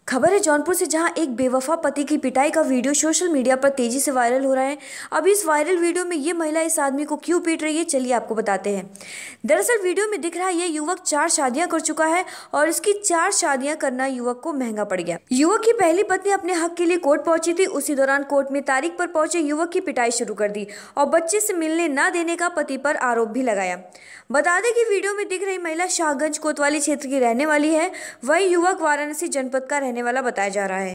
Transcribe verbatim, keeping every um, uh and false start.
खबर है जौनपुर से, जहां एक बेवफा पति की पिटाई का वीडियो सोशल मीडिया पर तेजी से वायरल हो रहा है। अब इस वायरल वीडियो में ये महिला इस आदमी को क्यों पीट रही है, चलिए आपको बताते हैं। दरअसल वीडियो में दिख रहा है ये युवक चार शादियां कर चुका है और इसकी चार शादियां करना युवक को महंगा पड़ गया। युवक की पहली पत्नी अपने हक के लिए कोर्ट पहुंची थी। उसी दौरान कोर्ट में तारीख पर पहुंचे युवक की पिटाई शुरू कर दी और बच्चे से मिलने न देने का पति पर आरोप भी लगाया। बता दें कि वीडियो में दिख रही महिला शाहगंज कोतवाली क्षेत्र की रहने वाली है। वही युवक वाराणसी जनपद का रहने वाला बताया जा रहा है।